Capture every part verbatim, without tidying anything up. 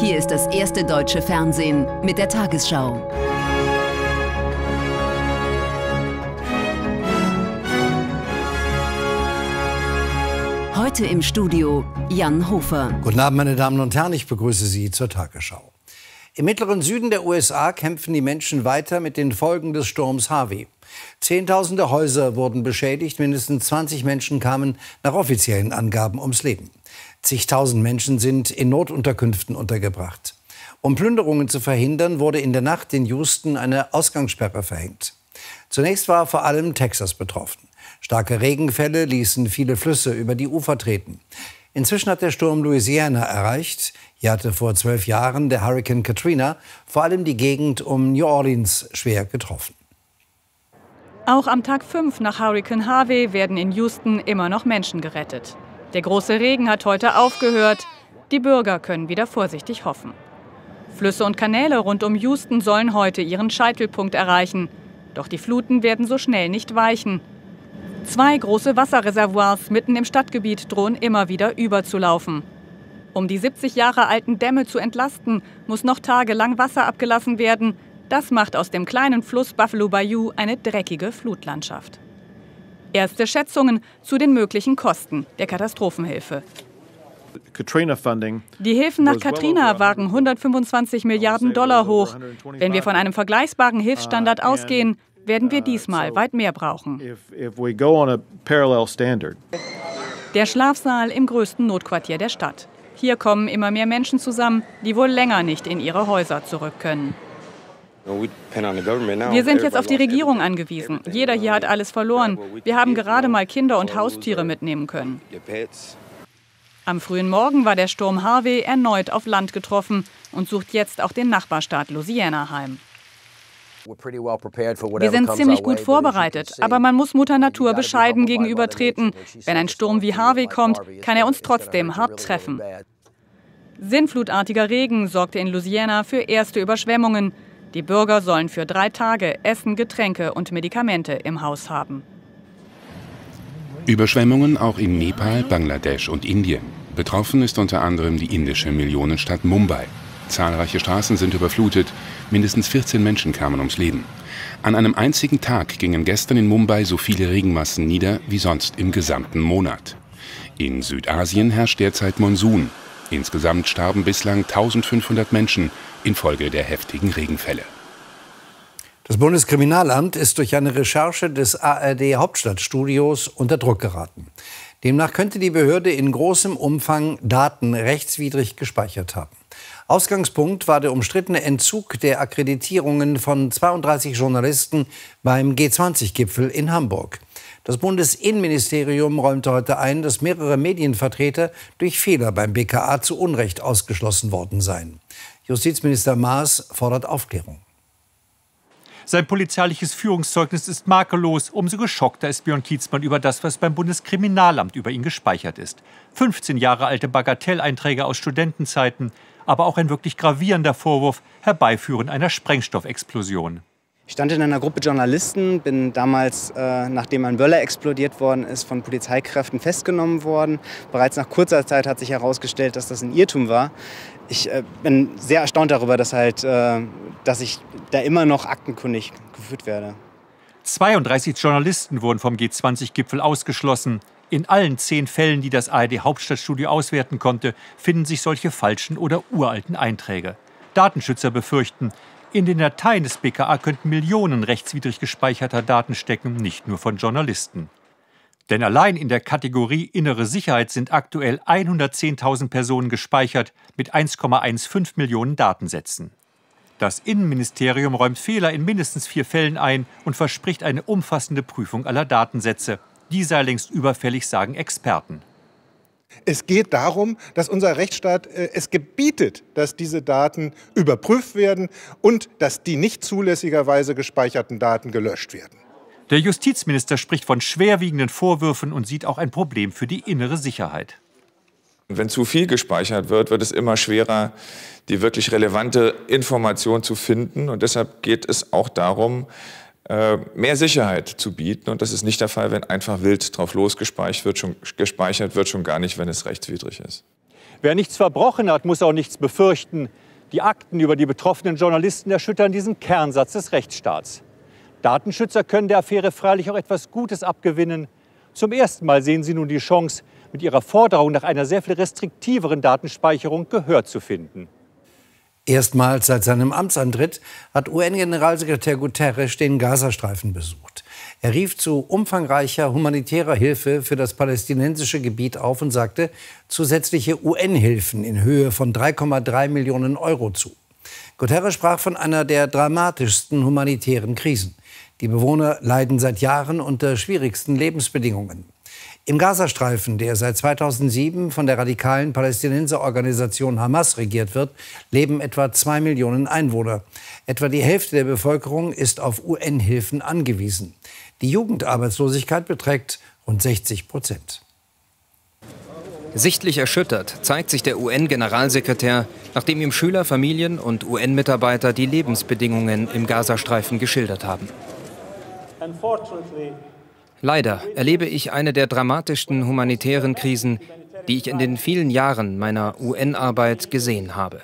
Hier ist das erste deutsche Fernsehen mit der Tagesschau. Heute im Studio Jan Hofer. Guten Abend, meine Damen und Herren, ich begrüße Sie zur Tagesschau. Im mittleren Süden der U S A kämpfen die Menschen weiter mit den Folgen des Sturms Harvey. Zehntausende Häuser wurden beschädigt, mindestens zwanzig Menschen kamen nach offiziellen Angaben ums Leben. Zigtausend Menschen sind in Notunterkünften untergebracht. Um Plünderungen zu verhindern, wurde in der Nacht in Houston eine Ausgangssperre verhängt. Zunächst war vor allem Texas betroffen. Starke Regenfälle ließen viele Flüsse über die Ufer treten. Inzwischen hat der Sturm Louisiana erreicht. Hier hatte vor zwölf Jahren der Hurrikan Katrina vor allem die Gegend um New Orleans schwer getroffen. Auch am Tag fünf nach Hurrikan Harvey werden in Houston immer noch Menschen gerettet. Der große Regen hat heute aufgehört. Die Bürger können wieder vorsichtig hoffen. Flüsse und Kanäle rund um Houston sollen heute ihren Scheitelpunkt erreichen. Doch die Fluten werden so schnell nicht weichen. Zwei große Wasserreservoirs mitten im Stadtgebiet drohen immer wieder überzulaufen. Um die siebzig Jahre alten Dämme zu entlasten, muss noch tagelang Wasser abgelassen werden. Das macht aus dem kleinen Fluss Buffalo Bayou eine dreckige Flutlandschaft. Erste Schätzungen zu den möglichen Kosten der Katastrophenhilfe. Die Hilfen nach Katrina waren hundertfünfundzwanzig Milliarden Dollar hoch. Wenn wir von einem vergleichbaren Hilfsstandard ausgehen, werden wir diesmal weit mehr brauchen. Der Schlafsaal im größten Notquartier der Stadt. Hier kommen immer mehr Menschen zusammen, die wohl länger nicht in ihre Häuser zurück können. Wir sind jetzt auf die Regierung angewiesen. Jeder hier hat alles verloren. Wir haben gerade mal Kinder und Haustiere mitnehmen können. Am frühen Morgen war der Sturm Harvey erneut auf Land getroffen und sucht jetzt auch den Nachbarstaat Louisiana heim. Wir sind ziemlich gut vorbereitet, aber man muss Mutter Natur bescheiden gegenübertreten. Wenn ein Sturm wie Harvey kommt, kann er uns trotzdem hart treffen. Sinnflutartiger Regen sorgte in Louisiana für erste Überschwemmungen. Die Bürger sollen für drei Tage Essen, Getränke und Medikamente im Haus haben. Überschwemmungen auch in Nepal, Bangladesch und Indien. Betroffen ist unter anderem die indische Millionenstadt Mumbai. Zahlreiche Straßen sind überflutet, mindestens vierzehn Menschen kamen ums Leben. An einem einzigen Tag gingen gestern in Mumbai so viele Regenmassen nieder wie sonst im gesamten Monat. In Südasien herrscht derzeit Monsun. Insgesamt starben bislang eintausendfünfhundert Menschen infolge der heftigen Regenfälle. Das Bundeskriminalamt ist durch eine Recherche des A R D-Hauptstadtstudios unter Druck geraten. Demnach könnte die Behörde in großem Umfang Daten rechtswidrig gespeichert haben. Ausgangspunkt war der umstrittene Entzug der Akkreditierungen von zweiunddreißig Journalisten beim G zwanzig Gipfel in Hamburg. Das Bundesinnenministerium räumte heute ein, dass mehrere Medienvertreter durch Fehler beim B K A zu Unrecht ausgeschlossen worden seien. Justizminister Maas fordert Aufklärung. Sein polizeiliches Führungszeugnis ist makellos. Umso geschockter ist Björn Kietzmann über das, was beim Bundeskriminalamt über ihn gespeichert ist. fünfzehn Jahre alte Bagatelleinträge aus Studentenzeiten, aber auch ein wirklich gravierender Vorwurf, Herbeiführen einer Sprengstoffexplosion. Ich stand in einer Gruppe Journalisten, bin damals, äh, nachdem ein Böller explodiert worden ist, von Polizeikräften festgenommen worden. Bereits nach kurzer Zeit hat sich herausgestellt, dass das ein Irrtum war. Ich äh, bin sehr erstaunt darüber, dass, halt, äh, dass ich da immer noch aktenkundig geführt werde. zweiunddreißig Journalisten wurden vom G zwanzig Gipfel ausgeschlossen. In allen zehn Fällen, die das A R D-Hauptstadtstudio auswerten konnte, finden sich solche falschen oder uralten Einträge. Datenschützer befürchten, in den Dateien des B K A könnten Millionen rechtswidrig gespeicherter Daten stecken, nicht nur von Journalisten. Denn allein in der Kategorie Innere Sicherheit sind aktuell hundertzehntausend Personen gespeichert mit eins Komma fünfzehn Millionen Datensätzen. Das Innenministerium räumt Fehler in mindestens vier Fällen ein und verspricht eine umfassende Prüfung aller Datensätze. Die sei längst überfällig, sagen Experten. Es geht darum, dass unser Rechtsstaat äh, es gebietet, dass diese Daten überprüft werden und dass die nicht zulässigerweise gespeicherten Daten gelöscht werden. Der Justizminister spricht von schwerwiegenden Vorwürfen und sieht auch ein Problem für die innere Sicherheit. Wenn zu viel gespeichert wird, wird es immer schwerer, die wirklich relevante Information zu finden. Und deshalb geht es auch darum, mehr Sicherheit zu bieten. Und das ist nicht der Fall, wenn einfach wild drauf losgespeichert wird, schon, gespeichert wird, schon gar nicht, wenn es rechtswidrig ist. Wer nichts verbrochen hat, muss auch nichts befürchten. Die Akten über die betroffenen Journalisten erschüttern diesen Kernsatz des Rechtsstaats. Datenschützer können der Affäre freilich auch etwas Gutes abgewinnen. Zum ersten Mal sehen sie nun die Chance, mit ihrer Forderung nach einer sehr viel restriktiveren Datenspeicherung Gehör zu finden. Erstmals seit seinem Amtsantritt hat U N-Generalsekretär Guterres den Gazastreifen besucht. Er rief zu umfangreicher humanitärer Hilfe für das palästinensische Gebiet auf und sagte zusätzliche U N-Hilfen in Höhe von drei Komma drei Millionen Euro zu. Guterres sprach von einer der dramatischsten humanitären Krisen. Die Bewohner leiden seit Jahren unter schwierigsten Lebensbedingungen. Im Gazastreifen, der seit zweitausendsieben von der radikalen Palästinenserorganisation Hamas regiert wird, leben etwa zwei Millionen Einwohner. Etwa die Hälfte der Bevölkerung ist auf U N-Hilfen angewiesen. Die Jugendarbeitslosigkeit beträgt rund sechzig Prozent. Sichtlich erschüttert zeigt sich der U N-Generalsekretär, nachdem ihm Schüler, Familien und U N-Mitarbeiter die Lebensbedingungen im Gazastreifen geschildert haben. Leider erlebe ich eine der dramatischsten humanitären Krisen, die ich in den vielen Jahren meiner U N-Arbeit gesehen habe.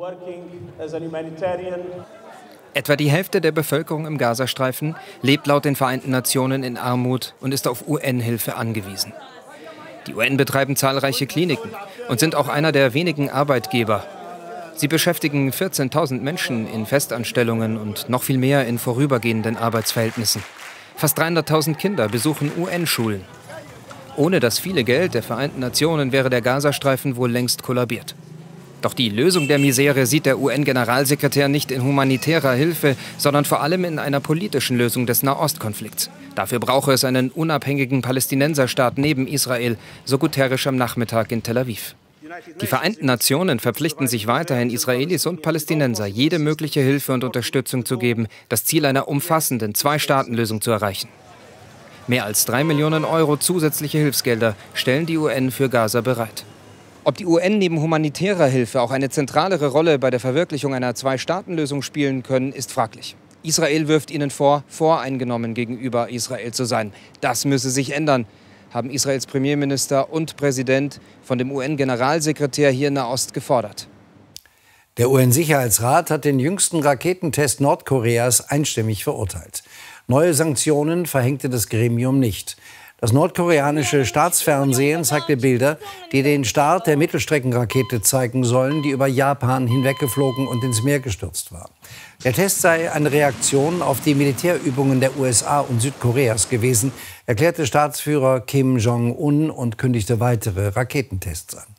Etwa die Hälfte der Bevölkerung im Gazastreifen lebt laut den Vereinten Nationen in Armut und ist auf U N-Hilfe angewiesen. Die U N betreiben zahlreiche Kliniken und sind auch einer der wenigen Arbeitgeber. Sie beschäftigen vierzehntausend Menschen in Festanstellungen und noch viel mehr in vorübergehenden Arbeitsverhältnissen. Fast dreihunderttausend Kinder besuchen U N-Schulen. Ohne das viele Geld der Vereinten Nationen wäre der Gazastreifen wohl längst kollabiert. Doch die Lösung der Misere sieht der U N-Generalsekretär nicht in humanitärer Hilfe, sondern vor allem in einer politischen Lösung des Nahostkonflikts. Dafür brauche es einen unabhängigen Palästinenserstaat neben Israel, so Guterres am Nachmittag in Tel Aviv. Die Vereinten Nationen verpflichten sich weiterhin, Israelis und Palästinenser jede mögliche Hilfe und Unterstützung zu geben, das Ziel einer umfassenden Zwei-Staaten-Lösung zu erreichen. Mehr als drei Millionen Euro zusätzliche Hilfsgelder stellen die U N für Gaza bereit. Ob die U N neben humanitärer Hilfe auch eine zentralere Rolle bei der Verwirklichung einer Zwei-Staaten-Lösung spielen können, ist fraglich. Israel wirft ihnen vor, voreingenommen gegenüber Israel zu sein. Das müsse sich ändern, haben Israels Premierminister und Präsident von dem U N-Generalsekretär hier in Nahost gefordert. Der U N-Sicherheitsrat hat den jüngsten Raketentest Nordkoreas einstimmig verurteilt. Neue Sanktionen verhängte das Gremium nicht. Das nordkoreanische Staatsfernsehen zeigte Bilder, die den Start der Mittelstreckenrakete zeigen sollen, die über Japan hinweggeflogen und ins Meer gestürzt war. Der Test sei eine Reaktion auf die Militärübungen der U S A und Südkoreas gewesen, erklärte Staatsführer Kim Jong-un und kündigte weitere Raketentests an.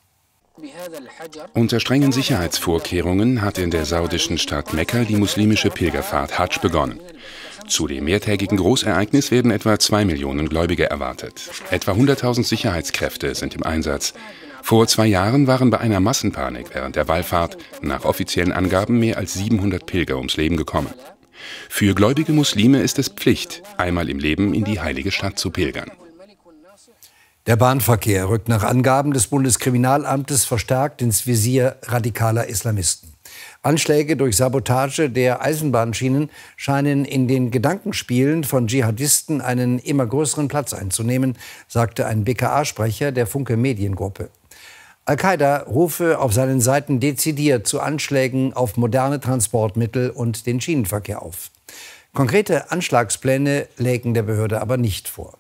Unter strengen Sicherheitsvorkehrungen hat in der saudischen Stadt Mekka die muslimische Pilgerfahrt Hadsch begonnen. Zu dem mehrtägigen Großereignis werden etwa zwei Millionen Gläubige erwartet. Etwa hunderttausend Sicherheitskräfte sind im Einsatz. Vor zwei Jahren waren bei einer Massenpanik während der Wallfahrt nach offiziellen Angaben mehr als siebenhundert Pilger ums Leben gekommen. Für gläubige Muslime ist es Pflicht, einmal im Leben in die heilige Stadt zu pilgern. Der Bahnverkehr rückt nach Angaben des Bundeskriminalamtes verstärkt ins Visier radikaler Islamisten. Anschläge durch Sabotage der Eisenbahnschienen scheinen in den Gedankenspielen von Dschihadisten einen immer größeren Platz einzunehmen, sagte ein B K A-Sprecher der Funke Mediengruppe. Al-Qaida rufe auf seinen Seiten dezidiert zu Anschlägen auf moderne Transportmittel und den Schienenverkehr auf. Konkrete Anschlagspläne lägen der Behörde aber nicht vor.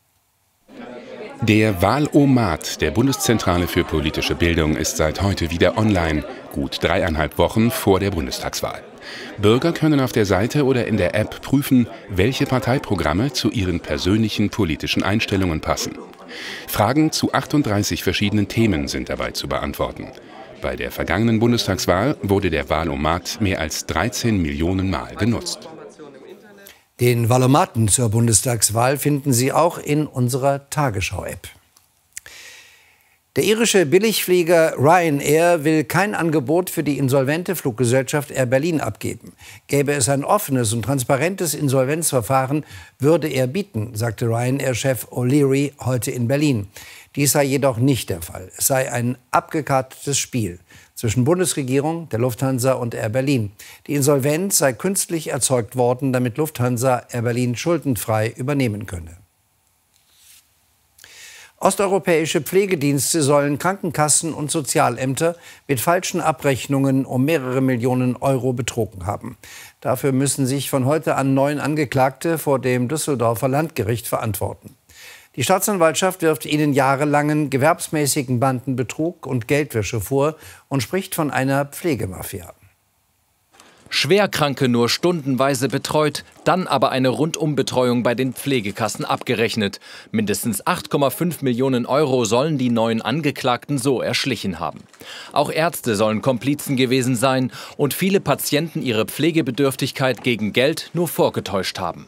Der Wahlomat der Bundeszentrale für politische Bildung ist seit heute wieder online, gut dreieinhalb Wochen vor der Bundestagswahl. Bürger können auf der Seite oder in der App prüfen, welche Parteiprogramme zu ihren persönlichen politischen Einstellungen passen. Fragen zu achtunddreißig verschiedenen Themen sind dabei zu beantworten. Bei der vergangenen Bundestagswahl wurde der Wahlomat mehr als dreizehn Millionen Mal genutzt. Den Wahlomaten zur Bundestagswahl finden Sie auch in unserer Tagesschau-App. Der irische Billigflieger Ryanair will kein Angebot für die insolvente Fluggesellschaft Air Berlin abgeben. Gäbe es ein offenes und transparentes Insolvenzverfahren, würde er bieten, sagte Ryanair-Chef O'Leary heute in Berlin. Dies sei jedoch nicht der Fall. Es sei ein abgekartetes Spiel zwischen Bundesregierung, der Lufthansa und Air Berlin. Die Insolvenz sei künstlich erzeugt worden, damit Lufthansa Air Berlin schuldenfrei übernehmen könne. Osteuropäische Pflegedienste sollen Krankenkassen und Sozialämter mit falschen Abrechnungen um mehrere Millionen Euro betrogen haben. Dafür müssen sich von heute an neun Angeklagte vor dem Düsseldorfer Landgericht verantworten. Die Staatsanwaltschaft wirft ihnen jahrelangen gewerbsmäßigen Bandenbetrug und Geldwäsche vor und spricht von einer Pflegemafia. Schwerkranke nur stundenweise betreut, dann aber eine Rundumbetreuung bei den Pflegekassen abgerechnet. Mindestens acht Komma fünf Millionen Euro sollen die neuen Angeklagten so erschlichen haben. Auch Ärzte sollen Komplizen gewesen sein und viele Patienten ihre Pflegebedürftigkeit gegen Geld nur vorgetäuscht haben.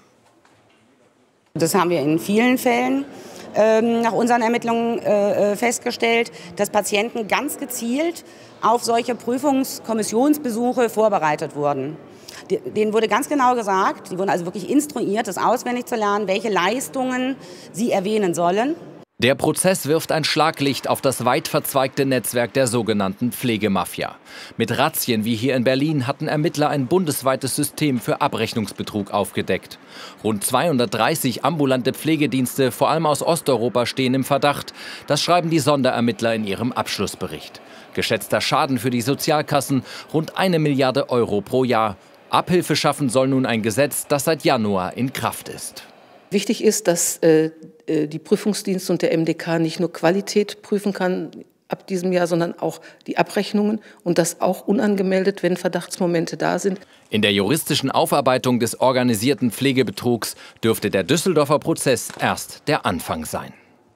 Das haben wir in vielen Fällen ähm, nach unseren Ermittlungen äh, festgestellt, dass Patienten ganz gezielt auf solche Prüfungskommissionsbesuche vorbereitet wurden. Denen wurde ganz genau gesagt, sie wurden also wirklich instruiert, das auswendig zu lernen, welche Leistungen sie erwähnen sollen. Der Prozess wirft ein Schlaglicht auf das weit verzweigte Netzwerk der sogenannten Pflegemafia. Mit Razzien wie hier in Berlin hatten Ermittler ein bundesweites System für Abrechnungsbetrug aufgedeckt. Rund zweihundertdreißig ambulante Pflegedienste, vor allem aus Osteuropa, stehen im Verdacht. Das schreiben die Sonderermittler in ihrem Abschlussbericht. Geschätzter Schaden für die Sozialkassen rund eine Milliarde Euro pro Jahr. Abhilfe schaffen soll nun ein Gesetz, das seit Januar in Kraft ist. Wichtig ist, dass äh, die Prüfungsdienste und der M D K nicht nur Qualität prüfen kann ab diesem Jahr, sondern auch die Abrechnungen und das auch unangemeldet, wenn Verdachtsmomente da sind. In der juristischen Aufarbeitung des organisierten Pflegebetrugs dürfte der Düsseldorfer Prozess erst der Anfang sein.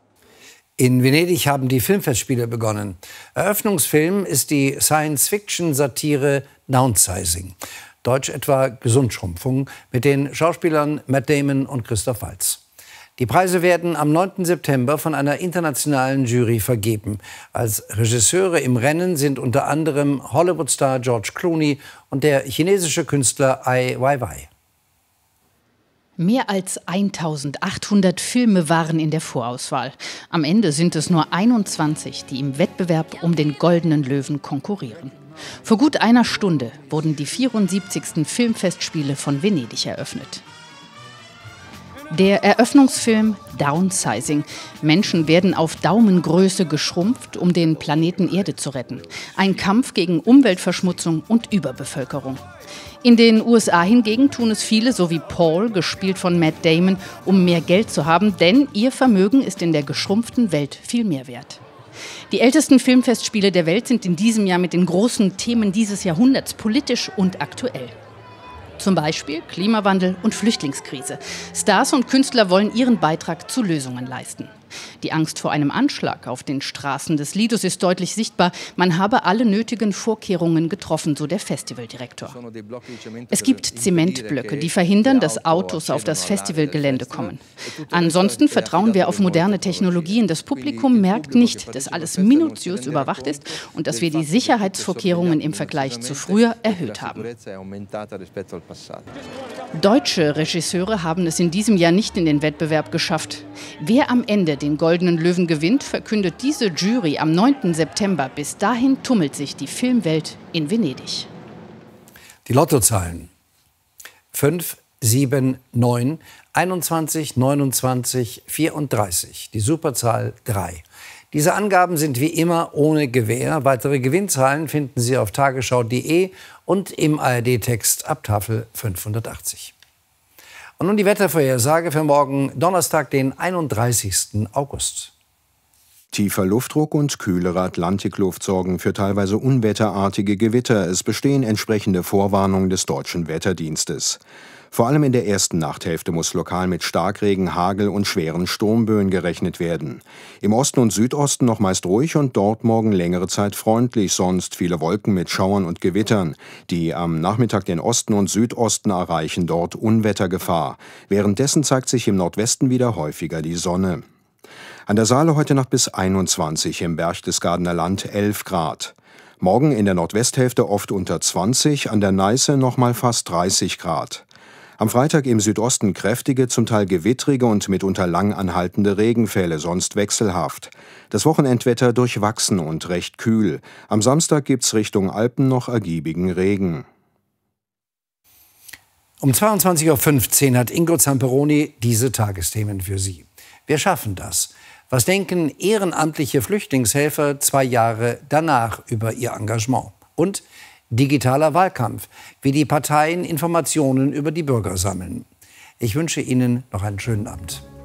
In Venedig haben die Filmfestspiele begonnen. Eröffnungsfilm ist die Science-Fiction-Satire Downsizing. Deutsch etwa Gesundschrumpfung, mit den Schauspielern Matt Damon und Christoph Waltz. Die Preise werden am neunten September von einer internationalen Jury vergeben. Als Regisseure im Rennen sind unter anderem Hollywood-Star George Clooney und der chinesische Künstler Ai Weiwei. Mehr als eintausendachthundert Filme waren in der Vorauswahl. Am Ende sind es nur einundzwanzig, die im Wettbewerb um den Goldenen Löwen konkurrieren. Vor gut einer Stunde wurden die vierundsiebzigsten Filmfestspiele von Venedig eröffnet. Der Eröffnungsfilm Downsizing. Menschen werden auf Daumengröße geschrumpft, um den Planeten Erde zu retten. Ein Kampf gegen Umweltverschmutzung und Überbevölkerung. In den U S A hingegen tun es viele, so wie Paul, gespielt von Matt Damon, um mehr Geld zu haben, denn ihr Vermögen ist in der geschrumpften Welt viel mehr wert. Die ältesten Filmfestspiele der Welt sind in diesem Jahr mit den großen Themen dieses Jahrhunderts politisch und aktuell. Zum Beispiel Klimawandel und Flüchtlingskrise. Stars und Künstler wollen ihren Beitrag zu Lösungen leisten. Die Angst vor einem Anschlag auf den Straßen des Lidos ist deutlich sichtbar. Man habe alle nötigen Vorkehrungen getroffen, so der Festivaldirektor. Es gibt Zementblöcke, die verhindern, dass Autos auf das Festivalgelände kommen. Ansonsten vertrauen wir auf moderne Technologien. Das Publikum merkt nicht, dass alles minutiös überwacht ist und dass wir die Sicherheitsvorkehrungen im Vergleich zu früher erhöht haben. Deutsche Regisseure haben es in diesem Jahr nicht in den Wettbewerb geschafft. Wer am Ende den Goldenen Löwen gewinnt, verkündet diese Jury am neunten September. Bis dahin tummelt sich die Filmwelt in Venedig. Die Lottozahlen: fünf, sieben, neun, einundzwanzig, neunundzwanzig, vierunddreißig. Die Superzahl drei. Diese Angaben sind wie immer ohne Gewähr. Weitere Gewinnzahlen finden Sie auf tagesschau punkt de und im A R D-Text ab Tafel fünfhundertachtzig. Und nun die Wettervorhersage für morgen Donnerstag, den einunddreißigsten August. Tiefer Luftdruck und kühlere Atlantikluft sorgen für teilweise unwetterartige Gewitter. Es bestehen entsprechende Vorwarnungen des Deutschen Wetterdienstes. Vor allem in der ersten Nachthälfte muss lokal mit Starkregen, Hagel und schweren Sturmböen gerechnet werden. Im Osten und Südosten noch meist ruhig und dort morgen längere Zeit freundlich, sonst viele Wolken mit Schauern und Gewittern. Die am Nachmittag den Osten und Südosten erreichen dort Unwettergefahr. Währenddessen zeigt sich im Nordwesten wieder häufiger die Sonne. An der Saale heute Nacht bis einundzwanzig, im Berchtesgadener Land elf Grad. Morgen in der Nordwesthälfte oft unter zwanzig, an der Neiße noch mal fast dreißig Grad. Am Freitag im Südosten kräftige, zum Teil gewittrige und mitunter lang anhaltende Regenfälle, sonst wechselhaft. Das Wochenendwetter durchwachsen und recht kühl. Am Samstag gibt's Richtung Alpen noch ergiebigen Regen. Um zweiundzwanzig Uhr fünfzehn hat Ingo Zamperoni diese Tagesthemen für Sie. Wir schaffen das. Was denken ehrenamtliche Flüchtlingshelfer zwei Jahre danach über ihr Engagement? Und digitaler Wahlkampf, wie die Parteien Informationen über die Bürger sammeln. Ich wünsche Ihnen noch einen schönen Abend.